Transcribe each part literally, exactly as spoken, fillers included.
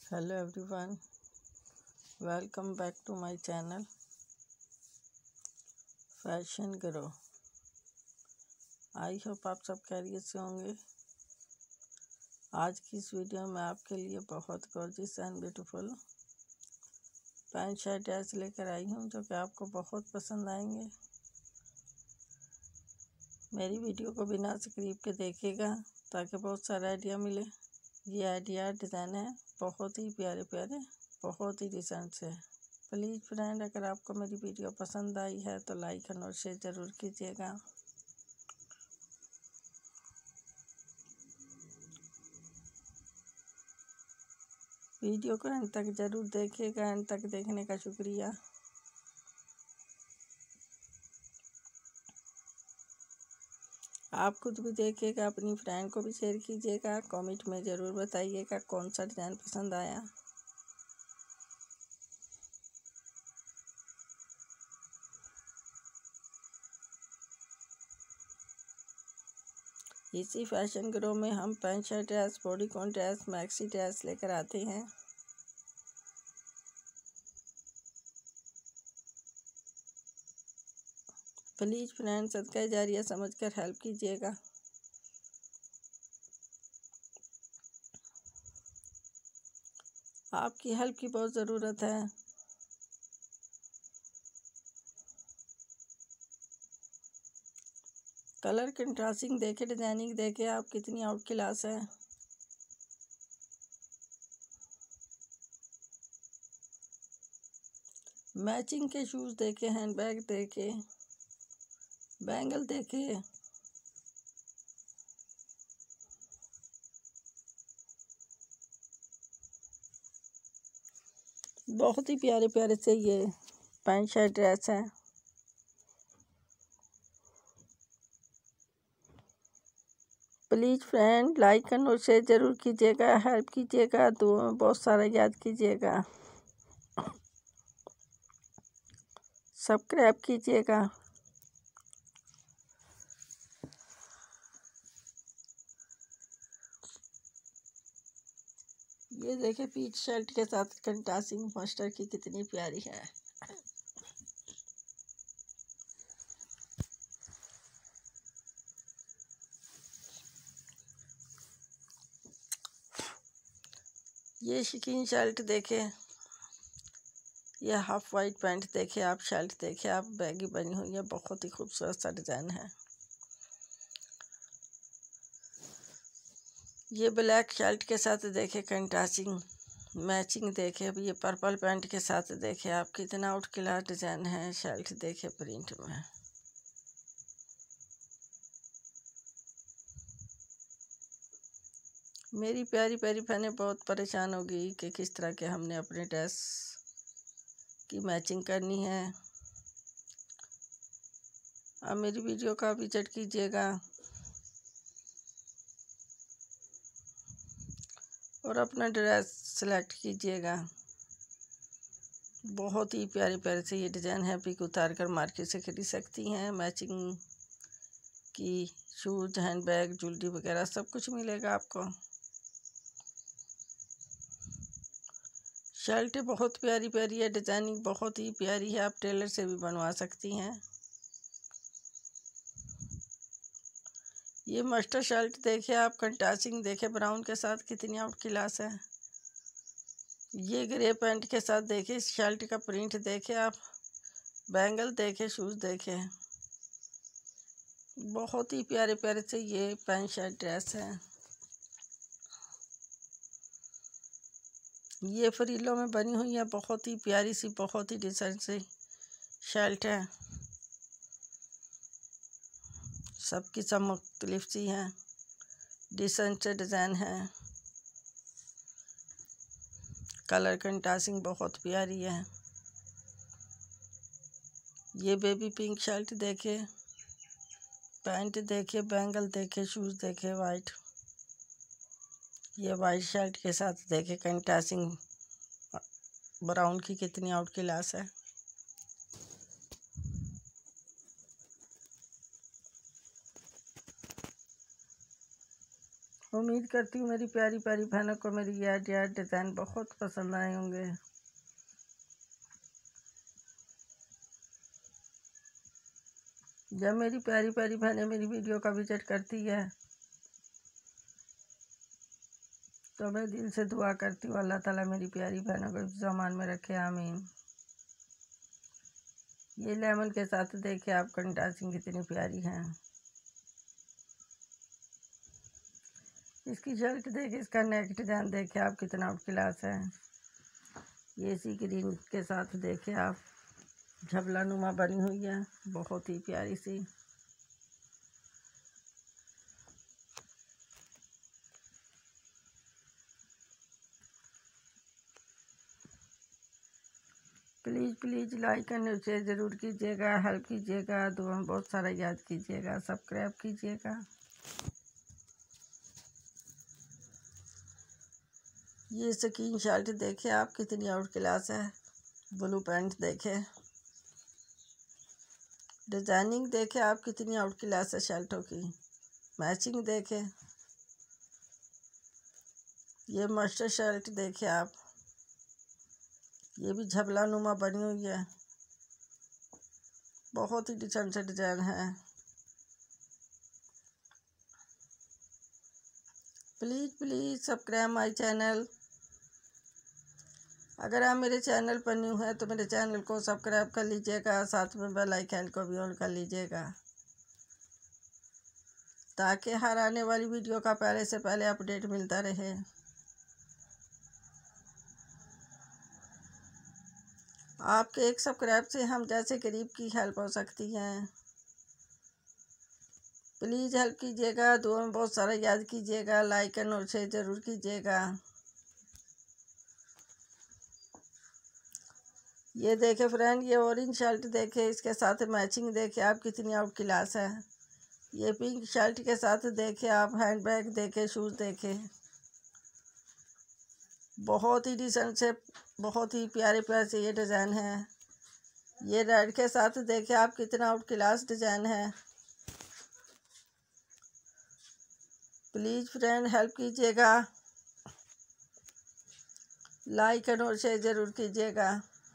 Hello everyone, welcome back to my channel fashion grow. I hope आप सब खैरियत से होंगे। आज की इस वीडियो में आपके लिए बहुत gorgeous and beautiful pant shirt dress लेकर आई हूँ जो कि आपको बहुत पसंद आएंगे। मेरी वीडियो को बिना स्क्रिप्ट के देखिएगा ताकि बहुत सारा आइडिया मिले। ये आइडिया डिज़ाइन है बहुत ही प्यारे प्यारे, बहुत ही डिसेंट से। प्लीज़ फ्रेंड, अगर आपको मेरी वीडियो पसंद आई है तो लाइक और शेयर ज़रूर कीजिएगा। वीडियो को अंत तक ज़रूर देखिएगा। अंत तक देखने का शुक्रिया। आप खुद भी देखिएगा, अपनी फ्रेंड को भी शेयर कीजिएगा। कमेंट में ज़रूर बताइएगा कौन सा डिज़ाइन पसंद आया। इसी फैशन ग्रो में हम pant shirt dress, bodycon dress, maxi dress लेकर आते हैं। प्लीज़ फ्रेंड, सदका जारिया समझकर हेल्प कीजिएगा। आपकी हेल्प की बहुत ज़रूरत है। कलर कंट्रास्टिंग देखे, डिजाइनिंग देखे आप कितनी आउट क्लास है। मैचिंग के शूज़ देखे, हैंडबैग देखे, बैंगल देखे, बहुत ही प्यारे प्यारे से ये पैंट शर्ट ड्रेस है। प्लीज़ फ्रेंड, लाइक और शेयर ज़रूर कीजिएगा, हेल्प कीजिएगा, दुआ में बहुत सारा याद कीजिएगा, सब्सक्राइब कीजिएगा। ये देखिए पीच शर्ट के साथ कंट्रास्टिंग मस्टर की कितनी प्यारी है। ये शकीन शर्ट देखे, ये हाफ वाइट पैंट देखे आप, शर्ट देखे आप, बैगी बनी हुई है, बहुत ही खूबसूरत सा डिज़ाइन है। ये ब्लैक शर्ट के साथ देखे कंट्रास्टिंग मैचिंग देखे। अब ये पर्पल पैंट के साथ देखे आप, कितना आउट क्लास डिज़ाइन है। शर्ट देखे प्रिंट में, मेरी प्यारी प्यारी बहनें बहुत परेशान होगी कि किस तरह के हमने अपने ड्रेस की मैचिंग करनी है। अब मेरी वीडियो का विजिट कीजिएगा और अपना ड्रेस सेलेक्ट कीजिएगा। बहुत ही प्यारे प्यारे से ये डिज़ाइन है। पिक उतार कर मार्केट से खरीद सकती हैं। मैचिंग की शूज, हैंडबैग, ज्वेलरी वगैरह सब कुछ मिलेगा आपको। शर्ट बहुत प्यारी प्यारी है, डिज़ाइनिंग बहुत ही प्यारी है। आप टेलर से भी बनवा सकती हैं। ये मस्टर्ड शर्ट देखे आप, कंट्रास्टिंग देखे ब्राउन के साथ, कितनी आउट क्लास है। ये ग्रे पैंट के साथ देखे, शर्ट का प्रिंट देखे आप, बैंगल देखे, शूज़ देखे, बहुत ही प्यारे प्यारे से ये पैंट शर्ट ड्रेस है। ये फ्रीलों में बनी हुई है, बहुत ही प्यारी सी, बहुत ही डिसेंट सी शर्ट है। सबकी सब मुख्तलिफ सी हैं, डिसेंट से डिज़ाइन है। कलर कंट्रास्टिंग बहुत प्यारी है। ये बेबी पिंक शर्ट देखे, पैंट देखे, बैंगल देखे, शूज़ देखे वाइट। ये वाइट शर्ट के साथ देखे कंट्रास्टिंग ब्राउन की, कितनी आउट क्लास है। उम्मीद करती हूँ मेरी प्यारी प्यारी बहनों को मेरी ये आइडिया डिज़ाइन बहुत पसंद आए होंगे। जब मेरी प्यारी प्यारी बहनें मेरी वीडियो का विजिट करती है तो मैं दिल से दुआ करती हूँ अल्लाह ताला मेरी प्यारी बहनों को ज़मान में रखे, आमीन। ये लेमन के साथ देखिए आप कंट्रास्टिंग कितनी प्यारी हैं। इसकी शर्ट देखिए, इसका नेक डिजाइन देखिए आप कितना आउट क्लास है। ये सी ग्रीन के साथ देखिए आप झबला नुमा बनी हुई है, बहुत ही प्यारी सी। Please please like and share ज़रूर कीजिएगा, हेल्प कीजिएगा, दुआ में बहुत सारा याद कीजिएगा, सब्सक्राइब कीजिएगा। ये स्किन शर्ट देखिए आप कितनी आउट क्लास है। ब्लू पैंट देखे, डिजाइनिंग देखे आप कितनी आउट क्लास है शर्टों की। मैचिंग देखे, ये मस्टर्ड शर्ट देखे आप, ये भी झबला नुमा बनी हुई है, बहुत ही डिसेंट से डिजाइन है। Please please subscribe my channel. अगर आप मेरे चैनल पर न्यू हैं तो मेरे चैनल को सब्सक्राइब कर लीजिएगा, साथ में बेल आइकन को भी ऑन कर लीजिएगा ताकि हर आने वाली वीडियो का पहले से पहले अपडेट मिलता रहे। आपके एक सब्सक्राइब से हम जैसे गरीब की हेल्प हो सकती है। प्लीज़ हेल्प कीजिएगा, दुआ में बहुत सारा याद कीजिएगा, लाइक एंड शेयर ज़रूर कीजिएगा। ये देखे फ्रेंड, ये ऑरेंज शर्ट देखे, इसके साथ मैचिंग देखे आप कितनी आउट क्लास है। ये पिंक शर्ट के साथ देखे आप हैंड बैग देखे, शूज़ देखे, बहुत ही डिसेंट से, बहुत ही प्यारे प्यारे से ये डिज़ाइन है। ये रेड के साथ देखे आप कितना आउट क्लास डिज़ाइन है। प्लीज़ फ्रेंड हेल्प कीजिएगा, लाइक एंड शेयर ज़रूर कीजिएगा।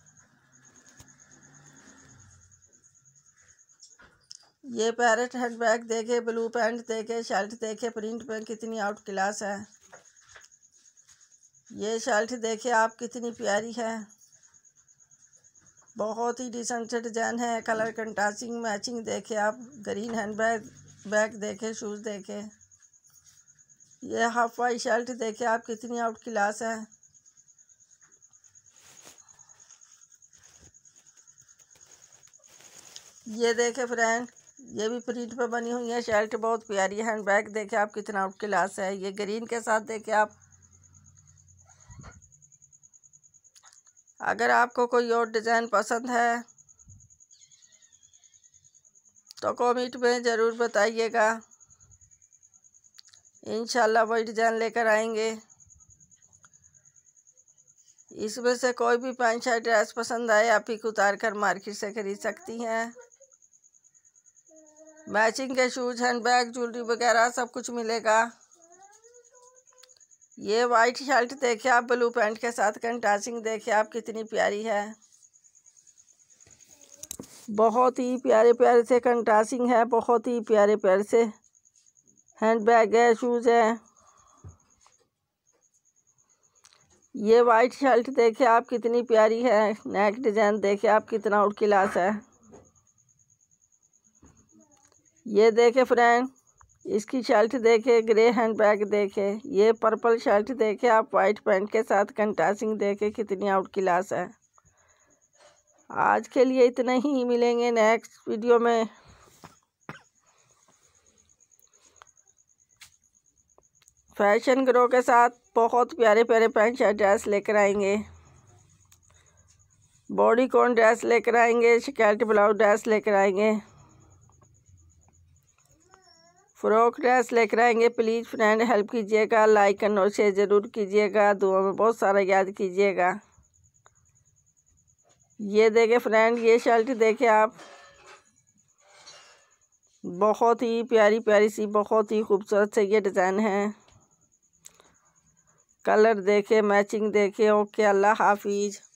ये पैरेट हैंड बैग देखे, ब्लू पैंट देखे, शर्ट देखे, प्रिंट पे कितनी आउट क्लास है। ये शर्ट देखे आप कितनी प्यारी है, बहुत ही डिसेंट डिजाइन है। कलर कंट्रास्टिंग मैचिंग देखे आप, ग्रीन हैंड बैग बैग देखे, शूज़ देखे। ये हाफ वाइट शर्ट देखे आप कितनी आउट क्लास है। ये देखे फ्रेंड, ये भी प्रिंट पे बनी हुई है शर्ट, बहुत प्यारी है। हैंड बैग देखे आप कितना आउट क्लास है। ये ग्रीन के साथ देखे आप। अगर आपको कोई और डिज़ाइन पसंद है तो कमेंट में ज़रूर बताइएगा, इंशाल्लाह वही डिज़ाइन लेकर आएंगे। इसमें से कोई भी पैंट शर्ट ड्रेस पसंद आए आप पिक उतार कर मार्केट से खरीद सकती हैं। मैचिंग के शूज़, हैंड बैग, ज्वेलरी वगैरह सब कुछ मिलेगा। ये वाइट शर्ट देखे आप ब्लू पैंट के साथ कंट्रास्टिंग देखे आप कितनी प्यारी है, बहुत ही प्यारे प्यारे से कंट्रास्टिंग है, बहुत ही प्यारे प्यारे से हैंड बैग है, शूज़ है। ये वाइट शर्ट देखे आप कितनी प्यारी है, नेक डिज़ाइन देखे आप कितना आउट क्लास है। ये देखे फ्रेंड, इसकी शर्ट देखे, ग्रे हैंड बैग देखे। ये पर्पल शर्ट देखे आप वाइट पैंट के साथ कंट्रास्टिंग देखे कितनी आउट क्लास है। आज के लिए इतना ही, मिलेंगे नेक्स्ट वीडियो में। फैशन ग्रो के साथ बहुत प्यारे प्यारे पैंट शर्ट ड्रेस लेकर आएंगे, बॉडी कॉन ड्रेस लेकर आएंगे, स्कर्ट ब्लाउज ड्रेस लेकर आएंगे, फ्रॉक ड्रेस लेकर आएंगे। प्लीज़ फ्रेंड हेल्प कीजिएगा, लाइक एंड शेयर ज़रूर कीजिएगा, दुआ में बहुत सारा याद कीजिएगा। ये देखे फ्रेंड, ये शर्ट देखे आप, बहुत ही प्यारी प्यारी सी, बहुत ही खूबसूरत से ये डिज़ाइन है। कलर देखे, मैचिंग देखे। ओके, अल्लाह हाफिज़।